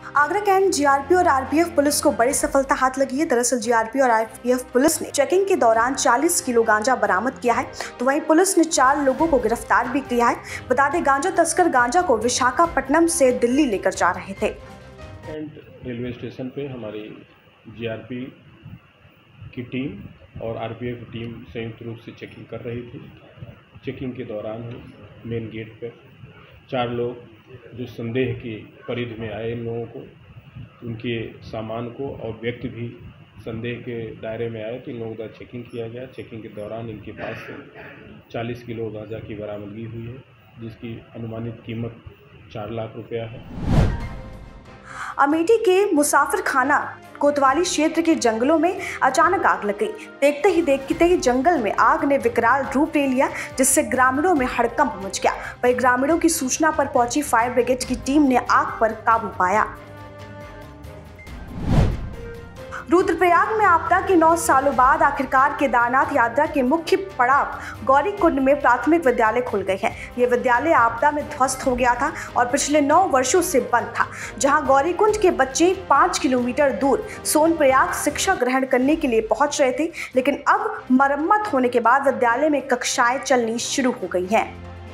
Agra cantt GRP और RPF police को बड़ी सफलता हाथ लगी है। दरअसल जीआरपी और आरपीएफ पुलिस ने चेकिंग के दौरान 40 किलो गांजा बरामद किया है, तो वहीं पुलिस ने 4 लोगों को गिरफ्तार भी किया है। बता दें, गांजा तस्कर गांजा को विशाखापट्टनम से दिल्ली लेकर जा रहे थे। रेलवे स्टेशन पे हमारी जीआरपी की टीम और आरपीएफ की टीम संयुक्त रूप से चेकिंग कर रही थी। चेकिंग के दौरान मेन गेट पर 4 लोग जो संदेह की परिधि में आए, इन लोगों को, उनके सामान को और व्यक्ति भी संदेह के दायरे में आए, तो इन लोगों का चेकिंग किया गया। चेकिंग के दौरान इनके पास से 40 किलो गांजा की बरामदगी हुई है, जिसकी अनुमानित कीमत 4 लाख रुपया है। अमेठी के मुसाफिर खाना कोतवाली क्षेत्र के जंगलों में अचानक आग लग गई। देखते ही जंगल में आग ने विकराल रूप ले लिया, जिससे ग्रामीणों में हड़कंप मच गया। वहीं ग्रामीणों की सूचना पर पहुंची फायर ब्रिगेड की टीम ने आग पर काबू पाया। रुद्रप्रयाग में आपदा के 9 सालों बाद आखिरकार केदारनाथ यात्रा के मुख्य पड़ाव गौरीकुंड में प्राथमिक विद्यालय खुल गए हैं। ये विद्यालय आपदा में ध्वस्त हो गया था और पिछले 9 वर्षों से बंद था, जहां गौरीकुंड के बच्चे 5 किलोमीटर दूर सोनप्रयाग शिक्षा ग्रहण करने के लिए पहुंच रहे थे। लेकिन अब मरम्मत होने के बाद विद्यालय में कक्षाएं चलनी शुरू हो गई हैं।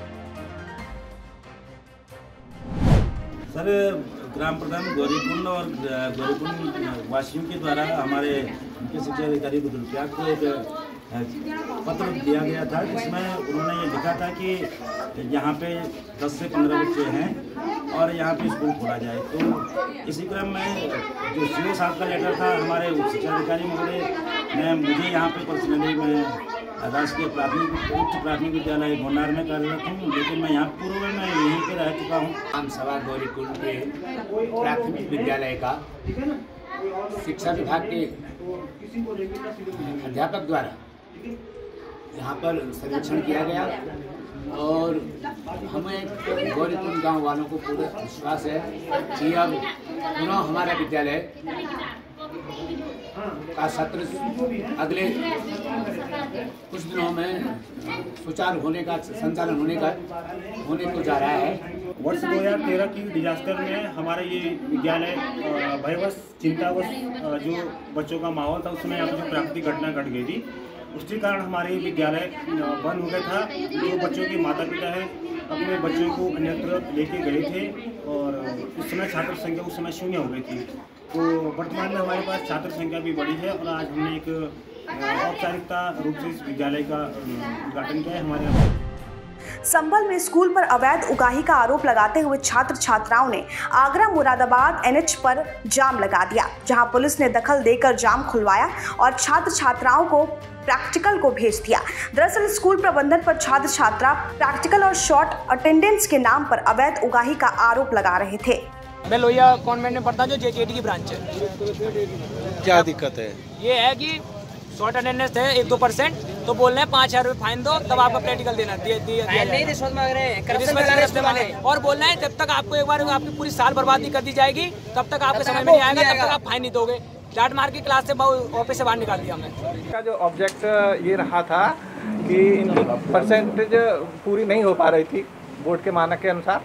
सर, ग्राम प्रधान गौरीकुंड और गौरीकुंड वासियों के द्वारा हमारे मुख्य शिक्षा अधिकारी रुद्रप्रयाग को एक पत्र दिया गया था, जिसमें उन्होंने ये लिखा था कि यहाँ पे 10 से 15 बच्चे हैं और यहाँ पे स्कूल खोला जाए। तो इसी क्रम में जो सीओ साहब का लेटर था, हमारे उप शिक्षा अधिकारी महोदय मुझे यहाँ पे पर्सनली मैं राजकीय उच्च प्राथमिक विद्यालय गोंडार में कार्यरत हूँ, लेकिन मैं यहाँ पूर्व में यहीं पे रह चुका हूँ। हम सभा गौरीकुंड के प्राथमिक विद्यालय का शिक्षा विभाग के अध्यापक द्वारा यहाँ पर सर्वेक्षण किया गया और हमें गौरीकुंड गांव वालों को पूरा विश्वास है कि अब पुनः हमारा विद्यालय का सत्र अगले कुछ दिनों में सुचारू होने का संचालन होने को जा रहा है। वर्ष 2013 की डिजास्टर में हमारा ये विद्यालय भयवश चिंतावश जो बच्चों का माहौल था, उसमें यहाँ पर जो प्राकृतिक घटना घट गई थी, उसके कारण हमारे विद्यालय बंद हो गया था। जो बच्चों के माता पिता हैं अपने बच्चों को अन्यत्र लेके गए थे और उस समय छात्र संख्या उस समय शून्य हो गई थी। तो वर्तमान में हमारे पास छात्र संख्या भी बढ़ी है और आज हमने एक औपचारिकता रूप से इस विद्यालय का उद्घाटन किया है। हमारे यहाँ संभल में स्कूल पर अवैध उगाही का आरोप लगाते हुए छात्र छात्राओं ने आगरा मुरादाबाद एनएच पर जाम लगा दिया, जहां पुलिस ने दखल देकर जाम खुलवाया और छात्र छात्राओं को प्रैक्टिकल को भेज दिया। दरअसल स्कूल प्रबंधन पर छात्र छात्रा प्रैक्टिकल और शॉर्ट अटेंडेंस के नाम पर अवैध उगाही का आरोप लगा रहे थे। मैं लोहिया कॉन्वेंट में पढ़ता, जो जेजेडी की ब्रांच है। क्या दिक्कत है? ये है कि शॉर्ट अटेंडेंस है 1-2%, तो बोल रहे हैं 5,000 रुपये फाइन दो, तब आपका प्रैक्टिकल देना नहीं, रिश्वत मांग रहे हैं और बोल रहे हैं जब तक आपको एक बार आपकी पूरी साल बर्बाद नहीं कर दी जाएगी, तब तक आपके समय में नहीं आएगा, तब तक आप फाइन नहीं दोगे। डांट मार के क्लास से ऑफिस से बाहर निकाल दिया हमें। का जो ऑब्जेक्ट ये रहा था कि इनकी परसेंटेज पूरी नहीं हो पा रही थी बोर्ड के मानक के अनुसार,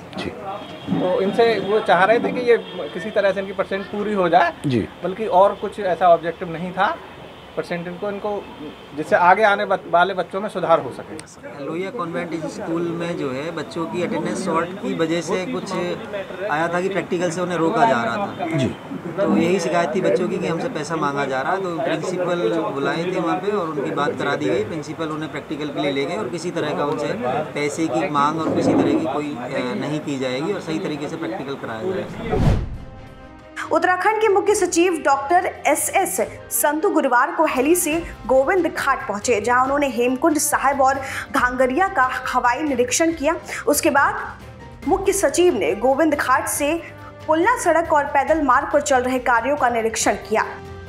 तो इनसे वो चाह रहे थे कि ये किसी तरह से इनकी परसेंट पूरी हो जाए जी, बल्कि और कुछ ऐसा ऑब्जेक्टिव नहीं था परसेंटेज को इनको, जिससे आगे आने वाले बच्चों में सुधार हो सके। लोहिया कॉन्वेंट स्कूल में जो है बच्चों की अटेंडेंस शॉर्ट की वजह से कुछ आया था कि प्रैक्टिकल से उन्हें रोका जा रहा था जी, तो यही शिकायत थी बच्चों की कि हमसे पैसा मांगा जा रहा है। तो प्रिंसिपल बुलाए थे वहाँ पे और उनकी बात करा दी गई। प्रिंसिपल उन्हें प्रैक्टिकल के लिए ले गए और किसी तरह का उनसे पैसे की मांग और किसी तरह की कोई नहीं की जाएगी और सही तरीके से प्रैक्टिकल कराया जाएगा। उत्तराखंड के मुख्य सचिव डॉक्टर एस संतु गुरुवार को हेली से गोविंद घाट पहुंचे, जहां उन्होंने हेमकुंड साहिब और घांगरिया का हवाई निरीक्षण किया। उसके बाद मुख्य सचिव ने गोविंद घाट से पुलना सड़क और पैदल मार्ग पर चल रहे कार्यों का निरीक्षण किया।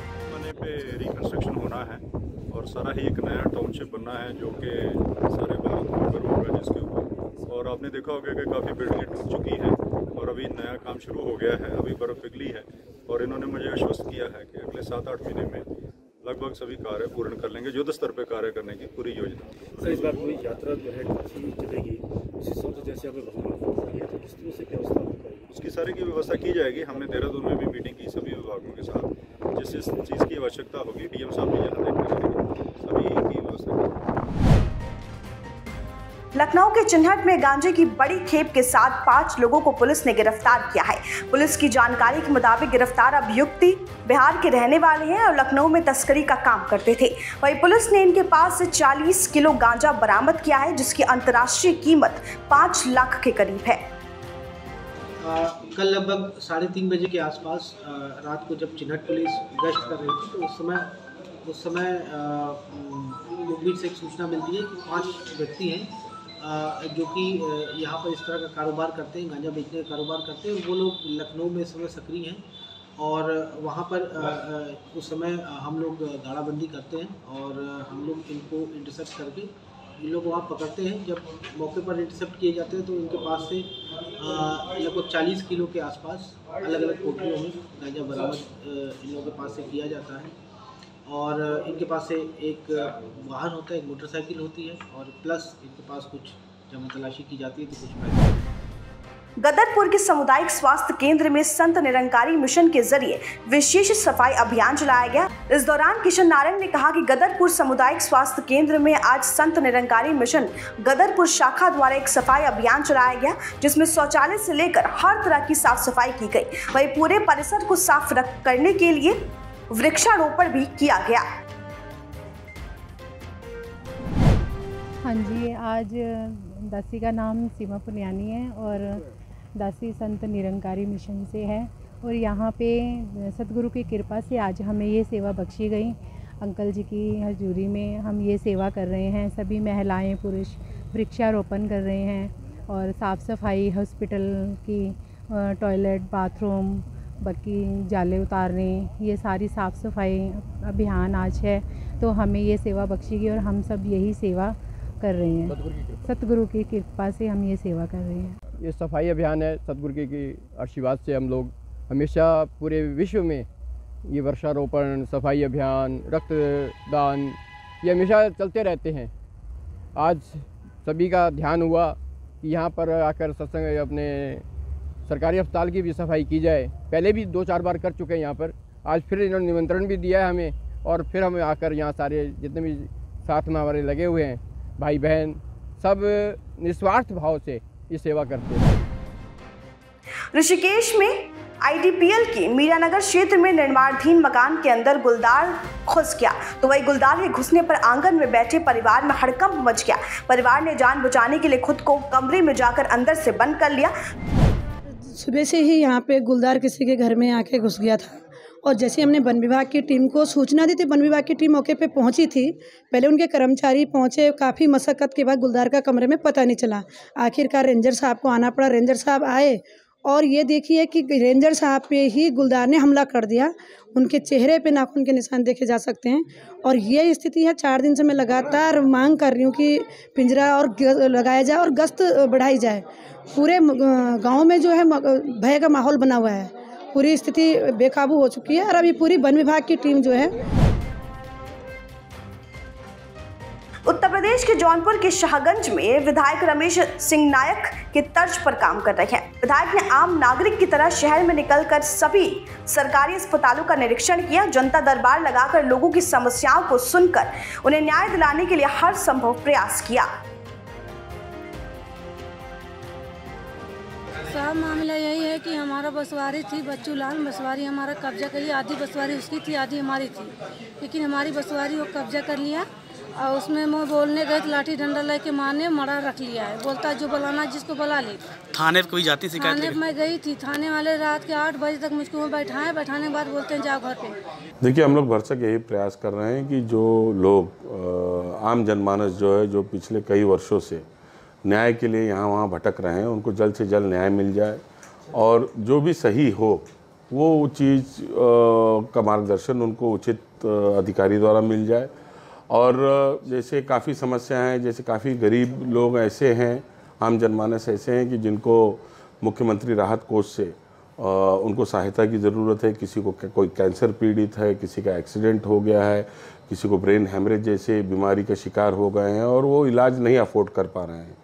पे रिकंस्ट्रक्शन होना है और सारा ही एक नया टाउनशिप बनना है, जो कि सारे भारत में ऊपर होगा जिसके ऊपर। और आपने देखा होगा कि काफ़ी बिल्डिंगें टूट चुकी हैं और अभी नया काम शुरू हो गया है। अभी बर्फ़ पिघली है और इन्होंने मुझे आश्वस्त किया है कि अगले 7-8 महीने में लगभग सभी कार्य पूर्ण कर लेंगे। युद्ध स्तर पर कार्य करने की पूरी योजना। इस बार पूरी यात्रा जो है चलेगी, तो जैसे आपने किस तरह से व्यवस्था हो पाएगी? उसकी सारी की व्यवस्था की जाएगी। हमने देहरादून में भी मीटिंग की सभी विभागों के साथ, जिस जिस चीज़ की आवश्यकता होगी डीएम साहब भी यहाँ देखते रहेंगे, सभी की व्यवस्था की जाएगी। लखनऊ के चिन्हट में गांजे की बड़ी खेप के साथ 5 लोगों को पुलिस ने गिरफ्तार किया है। पुलिस की जानकारी के मुताबिक गिरफ्तार अभियुक्ति बिहार के रहने वाले हैं और लखनऊ में तस्करी का काम करते थे। वहीं पुलिस ने इनके पास से 40 किलो गांजा बरामद किया है, जिसकी अंतर्राष्ट्रीय कीमत 5 लाख के करीब है। कल लगभग 3:30 बजे के आसपास रात को जब चिन्हट पुलिस गश्त कर रही थी तो उस समय मुखबिर से एक सूचना मिलती है कि 5 व्यक्ति हैं जो कि यहाँ पर इस तरह का कारोबार करते हैं, गांजा बेचने का कारोबार करते हैं। वो लोग लखनऊ में इस समय सक्रिय हैं और वहाँ पर उस समय हम लोग दाड़ाबंदी करते हैं और हम लोग इनको इंटरसेप्ट करके इन लोग वहाँ पकड़ते हैं। जब मौके पर इंटरसेप्ट किए जाते हैं तो इनके पास से लगभग 40 किलो के आसपास अलग अलग कोठरियों में गांजा बरामद इन लोगों के पास से किया जाता है और इनके पास से एक वाहन होता है, एक मोटरसाइकिल होती है और प्लस इनके पास कुछ जब तलाशी की जाती है तो कुछ पैसे। गदरपुर के सामुदायिक स्वास्थ्य केंद्र में संत निरंकारी मिशन के जरिए विशेष सफाई अभियान चलाया गया। इस दौरान किशन नारायण ने कहा कि गदरपुर सामुदायिक स्वास्थ्य केंद्र में आज संत निरंकारी मिशन गदरपुर शाखा द्वारा एक सफाई अभियान चलाया गया, जिसमें शौचालय से लेकर हर तरह की साफ सफाई की गई। वहीं पूरे परिसर को साफ करने के लिए वृक्षारोपण भी किया गया। हाँ जी, आज दासी का नाम सीमा पुनियानी है और दासी संत निरंकारी मिशन से है और यहाँ पे सतगुरु की कृपा से आज हमें ये सेवा बख्शी गई। अंकल जी की हजूरी में हम ये सेवा कर रहे हैं। सभी महिलाएं पुरुष वृक्षारोपण कर रहे हैं और साफ़ सफाई हॉस्पिटल की, टॉयलेट, बाथरूम, बाकी जाले उतारने, ये सारी साफ़ सफाई अभियान आज है। तो हमें ये सेवा बख्शी गई और हम सब यही सेवा कर रहे हैं। सतगुरु की कृपा से हम ये सेवा कर रहे हैं। ये सफाई अभियान है। सतगुरु के आशीर्वाद से हम लोग हमेशा पूरे विश्व में ये वृक्षारोपण, सफाई अभियान, रक्तदान ये हमेशा चलते रहते हैं। आज सभी का ध्यान हुआ कि यहाँ पर आकर सत्संग अपने सरकारी अस्पताल की भी सफाई की जाए। पहले भी 2-4 बार कर चुके हैं यहाँ पर। आज फिर इन्होंने निमंत्रण भी दिया है हमें और फिर हमें आकर यहाँ सारे जितने भी साथ में हमारे लगे हुए हैं भाई बहन सब निस्वार्थ भाव से ये सेवा करते हैं। ऋषिकेश में आईडीपीएल की मीरानगर क्षेत्र में निर्माणाधीन मकान के अंदर गुलदार घुस गया तो वही गुलदार के घुसने पर आंगन में बैठे परिवार में हड़कंप मच गया। परिवार ने जान बचाने के लिए खुद को कमरे में जाकर अंदर से बंद कर लिया। सुबह से ही यहाँ पे गुलदार किसी के घर में आके घुस गया था और जैसे हमने वन विभाग की टीम को सूचना दी थी, वन विभाग की टीम मौके पे पहुंची थी। पहले उनके कर्मचारी पहुंचे, काफ़ी मशक्क़त के बाद गुलदार का कमरे में पता नहीं चला। आखिरकार रेंजर साहब को आना पड़ा। रेंजर साहब आए और ये देखिए कि रेंजर साहब पे ही गुलदार ने हमला कर दिया। उनके चेहरे पे नाखून के निशान देखे जा सकते हैं और ये स्थिति है। 4 दिन से मैं लगातार मांग कर रही हूँ कि पिंजरा और लगाया जाए और गश्त बढ़ाई जाए। पूरे गाँव में जो है भय का माहौल बना हुआ है। पूरी स्थिति बेकाबू हो चुकी है और अभी पूरी वन विभाग की टीम जो है। उत्तर प्रदेश के जौनपुर के शाहगंज में विधायक रमेश सिंह नायक के तर्ज पर काम कर रहे हैं। विधायक ने आम नागरिक की तरह शहर में निकलकर सभी सरकारी अस्पतालों का निरीक्षण किया। जनता दरबार लगाकर लोगों की समस्याओं को सुनकर उन्हें न्याय दिलाने के लिए हर संभव प्रयास किया। साहब, मामला यही है कि हमारा बसवारी थी, बच्चू लाल बसवारी हमारा कब्जा कर लिया। आधी बसवारी उसकी थी, आधी हमारी थी, लेकिन हमारी बसवारी वो कब्जा कर लिया और उसमें मैं बोलने गए लाठी डंडा लेके मारने मरा रख लिया है। बोलता जो बुलाना जिसको बुला ले। थाने कोई जाती शिकायत? थाने मैं गई थी। थाने वाले रात के 8 बजे तक मुझको बैठाए। बैठाने के बाद बोलते हैं जाओ घर पे। देखिए, हम लोग भरसक यही प्रयास कर रहे हैं कि जो लोग आम जनमानस जो है, जो पिछले कई वर्षों से न्याय के लिए यहाँ वहाँ भटक रहे हैं, उनको जल्द से जल्द न्याय मिल जाए और जो भी सही हो वो चीज़ का मार्गदर्शन उनको उचित अधिकारी द्वारा मिल जाए। और जैसे काफ़ी समस्याएं हैं, जैसे काफ़ी गरीब लोग ऐसे हैं, आम जनमानस ऐसे हैं कि जिनको मुख्यमंत्री राहत कोष से उनको सहायता की ज़रूरत है। किसी को कोई कैंसर पीड़ित है, किसी का एक्सीडेंट हो गया है, किसी को ब्रेन हेमरेज जैसे बीमारी का शिकार हो गए हैं और वो इलाज नहीं अफोर्ड कर पा रहे हैं।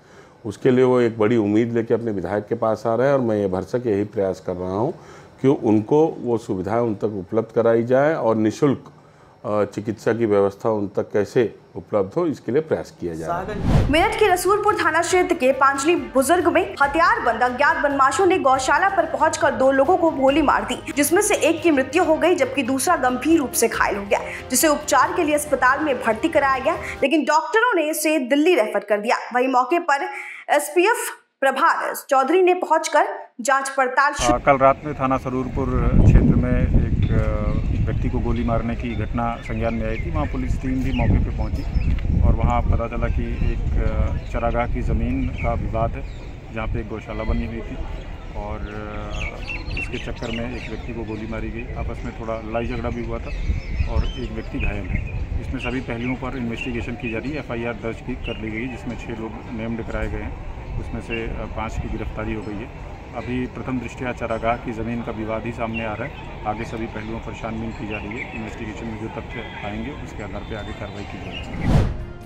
उसके लिए वो एक बड़ी उम्मीद लेके अपने विधायक के पास आ रहे हैं और मैं ये भरसक यही प्रयास कर रहा हूँ कि उनको वो सुविधाएं उन तक उपलब्ध कराई जाए और निःशुल्क चिकित्सा की व्यवस्था उन तक कैसे उपलब्ध हो इसके लिए प्रयास किया जाए। मेरठ के रसूलपुर थाना क्षेत्र के पांचली बुजुर्ग में हथियारबंद अज्ञात बदमाशों ने गौशाला पर पहुंचकर 2 लोगों को गोली मार दी, जिसमें से एक की मृत्यु हो गई जबकि दूसरा गंभीर रूप से घायल हो गया, जिसे उपचार के लिए अस्पताल में भर्ती कराया गया, लेकिन डॉक्टरों ने इसे दिल्ली रेफर कर दिया। वहीं मौके पर एसपीएफ प्रभार चौधरी ने पहुंचकर जांच पड़ताल शुरू। कल रात में थाना सरूरपुर क्षेत्र में एक व्यक्ति को गोली मारने की घटना संज्ञान में आई थी। वहां पुलिस टीम भी मौके पर पहुंची और वहां पता चला कि एक चरागाह की ज़मीन का विवाद है, जहां पे एक गौशाला बनी हुई थी और इसके चक्कर में एक व्यक्ति को गोली मारी गई। आपस में थोड़ा लड़ाई झगड़ा भी हुआ था और एक व्यक्ति घायल है। इसमें सभी पहलुओं पर इन्वेस्टिगेशन की जा रही है। FIR दर्ज कर ली गई, जिसमें 6 लोग नेम्ड कराए गए हैं, उसमें से 5 की गिरफ्तारी हो गई है। अभी प्रथम दृष्टया चरागाह की ज़मीन का विवाद ही सामने आ रहा है। आगे सभी पहलुओं पर छानबीन की जा रही है। इन्वेस्टिगेशन में जो तथ्य आएंगे उसके आधार पर आगे कार्रवाई की जाएगी।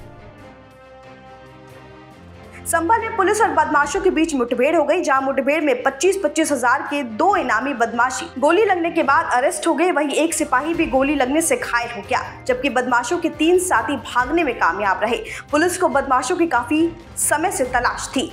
संभल में पुलिस और बदमाशों के बीच मुठभेड़ हो गई, जहां मुठभेड़ में 25-25 हजार के 2 इनामी बदमाशी गोली लगने के बाद अरेस्ट हो गए। वहीं एक सिपाही भी गोली लगने से घायल हो गया, जबकि बदमाशों के 3 साथी भागने में कामयाब रहे। पुलिस को बदमाशों की काफी समय से तलाश थी।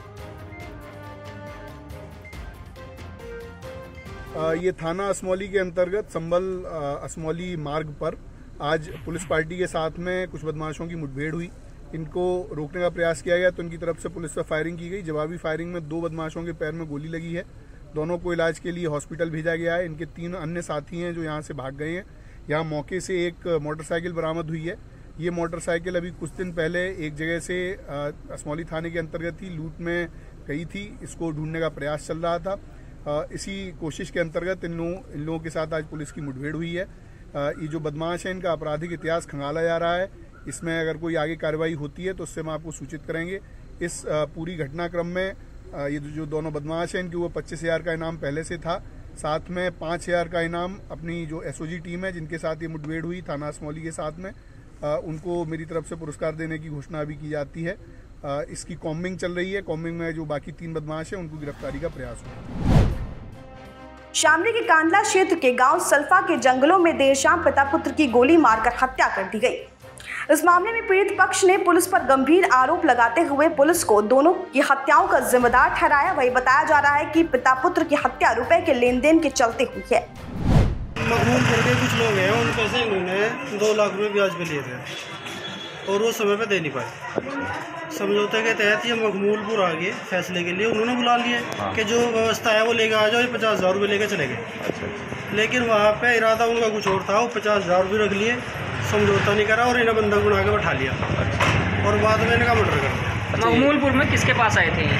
ये थाना असमौली के अंतर्गत संभल असमौली मार्ग पर आज पुलिस पार्टी के साथ में कुछ बदमाशों की मुठभेड़ हुई। इनको रोकने का प्रयास किया गया तो इनकी तरफ से पुलिस पर फायरिंग की गई। जवाबी फायरिंग में 2 बदमाशों के पैर में गोली लगी है। दोनों को इलाज के लिए हॉस्पिटल भेजा गया है। इनके 3 अन्य साथी हैं जो यहाँ से भाग गए हैं। यहाँ मौके से एक मोटरसाइकिल बरामद हुई है। ये मोटरसाइकिल अभी कुछ दिन पहले एक जगह से असमौली थाने के अंतर्गत ही लूट में गई थी। इसको ढूंढने का प्रयास चल रहा था। इसी कोशिश के अंतर्गत इन लोगों के साथ आज पुलिस की मुठभेड़ हुई है। ये जो बदमाश है इनका आपराधिक इतिहास खंगाला जा रहा है। इसमें अगर कोई आगे कार्रवाई होती है तो उससे हम आपको सूचित करेंगे। इस पूरी घटनाक्रम में ये जो दोनों बदमाश हैं इनके वो 25,000 का इनाम पहले से था। साथ में 5,000 का इनाम अपनी जो SOG टीम है जिनके साथ ये मुठभेड़ हुई थाना असमौली के साथ में, उनको मेरी तरफ से पुरस्कार देने की घोषणा अभी की जाती है। इसकी कॉम्बिंग चल रही है। कॉम्बिंग में जो बाकी 3 बदमाश हैं उनको गिरफ्तारी का प्रयास हुआ। शामली के कांडला क्षेत्र के गांव सल्फा के जंगलों में देर शाम पिता पुत्र की गोली मारकर हत्या कर दी गई। इस मामले में पीड़ित पक्ष ने पुलिस पर गंभीर आरोप लगाते हुए पुलिस को दोनों की हत्याओं का जिम्मेदार ठहराया। वही बताया जा रहा है कि पिता पुत्र की हत्या रुपए के लेन देन के चलते हुई है। मखमूल करके कुछ लोग हैं, उन पैसे इन्होंने 2 लाख रुपए ब्याज पे लिए थे और वो समय पे दे नहीं पाए। समझौते के तहत ये मखमूलपुर आ गए फैसले के लिए। उन्होंने बुला लिया कि जो व्यवस्था है वो लेकर आ जाओ, ये 50,000 रुपये लेकर चले गए। लेकिन वहाँ पे इरादा उनका कुछ और था। वो 50,000 रुपये रख लिए, समझौता नहीं करा और इन्हें बंधक बना के बैठा लिया और बाद में इनका मर्डर कर दिया। मखमूलपुर में किसके पास आए थे?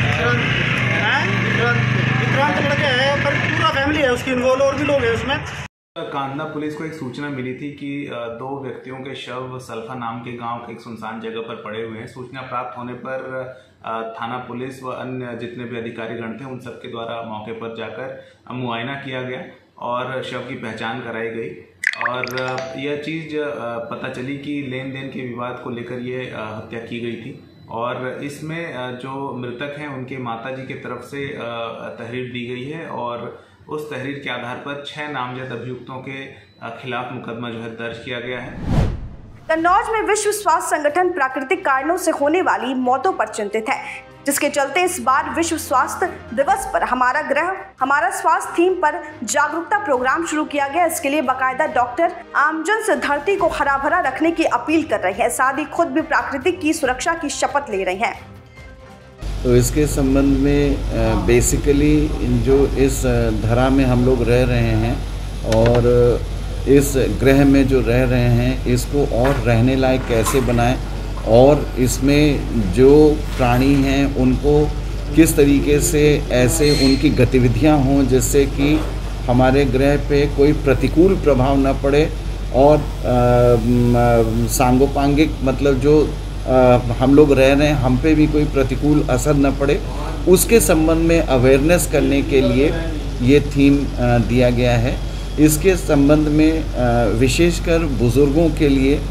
विक्रांत लड़के है, पर पूरा फैमिली है उसकी इन्वॉल्व, और भी लोग हैं उसमें। कांडला पुलिस को एक सूचना मिली थी कि 2 व्यक्तियों के शव सल्फा नाम के गांव के एक सुनसान जगह पर पड़े हुए हैं। सूचना प्राप्त होने पर थाना पुलिस व अन्य जितने भी अधिकारीगण थे उन सबके द्वारा मौके पर जाकर मुआयना किया गया और शव की पहचान कराई गई। और यह चीज़ पता चली कि लेन देन के विवाद को लेकर ये हत्या की गई थी और इसमें जो मृतक हैं उनके माताजी की तरफ से तहरीर दी गई है और उस तहरीर के आधार पर 6 नामजद अभियुक्तों के खिलाफ मुकदमा जो है दर्ज किया गया है। कन्नौज में विश्व स्वास्थ्य संगठन प्राकृतिक कारणों से होने वाली मौतों पर चिंतित है, जिसके चलते इस बार विश्व स्वास्थ्य दिवस पर हमारा ग्रह हमारा स्वास्थ्य थीम पर जागरूकता प्रोग्राम शुरू किया गया। इसके लिए बाकायदा डॉक्टर आमजन से धरती को हरा भरा रखने की अपील कर रहे हैं, साथ ही खुद भी प्राकृतिक की सुरक्षा की शपथ ले रहे हैं। तो इसके संबंध में बेसिकली जो इस धरा में हम लोग रह रहे हैं और इस ग्रह में जो रह रहे हैं इसको और रहने लायक कैसे बनाएं और इसमें जो प्राणी हैं उनको किस तरीके से ऐसे उनकी गतिविधियां हों जिससे कि हमारे ग्रह पे कोई प्रतिकूल प्रभाव न पड़े और सांगोपांगिक मतलब जो हम लोग रह रहे हैं हम पे भी कोई प्रतिकूल असर न पड़े, उसके संबंध में अवेयरनेस करने के लिए ये थीम दिया गया है। इसके संबंध में विशेषकर बुज़ुर्गों के लिए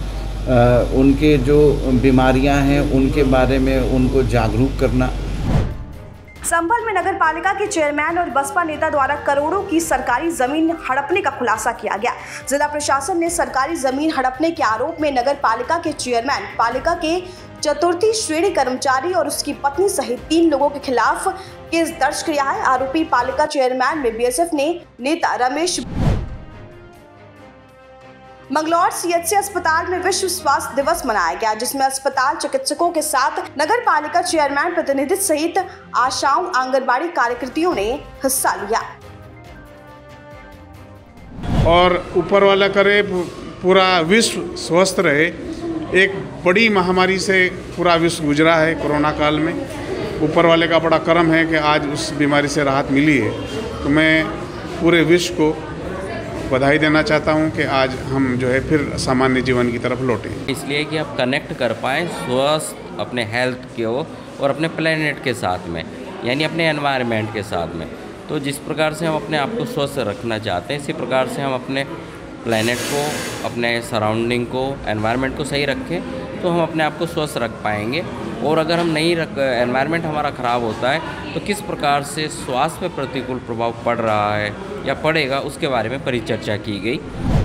उनके जो बीमारियां हैं उनके बारे में उनको जागरूक करना। संभल में नगर पालिका के चेयरमैन और बसपा नेता द्वारा करोड़ों की सरकारी जमीन हड़पने का खुलासा किया गया। जिला प्रशासन ने सरकारी जमीन हड़पने के आरोप में नगर पालिका के चेयरमैन, पालिका के चतुर्थी श्रेणी कर्मचारी और उसकी पत्नी सहित 3 लोगों के खिलाफ केस दर्ज किया है। आरोपी पालिका चेयरमैन में बीएसएफ ने नेता रमेश। मंगलौर सीएचसी अस्पताल में विश्व स्वास्थ्य दिवस मनाया गया, जिसमें अस्पताल चिकित्सकों के साथ नगर पालिका चेयरमैन प्रतिनिधि सहित आशाओं आंगनबाड़ी कार्यकर्तियों ने हिस्सा लिया। और ऊपर वाला करे पूरा विश्व स्वस्थ रहे। एक बड़ी महामारी से पूरा विश्व गुजरा है कोरोना काल में। ऊपर वाले का बड़ा करम है कि आज उस बीमारी से राहत मिली है। तो मैं पूरे विश्व को बधाई देना चाहता हूं कि आज हम जो है फिर सामान्य जीवन की तरफ लौटें। इसलिए कि आप कनेक्ट कर पाएँ स्वस्थ अपने हेल्थ को और अपने प्लेनेट के साथ में, यानी अपने एनवायरनमेंट के साथ में। तो जिस प्रकार से हम अपने आप को स्वस्थ रखना चाहते हैं, इसी प्रकार से हम अपने प्लेनेट को, अपने सराउंडिंग को, एनवायरनमेंट को सही रखें तो हम अपने आप को स्वस्थ रख पाएंगे। और अगर हम नहीं एनवायरनमेंट हमारा ख़राब होता है तो किस प्रकार से स्वास्थ्य पर प्रतिकूल प्रभाव पड़ रहा है या पड़ेगा, उसके बारे में परिचर्चा की गई।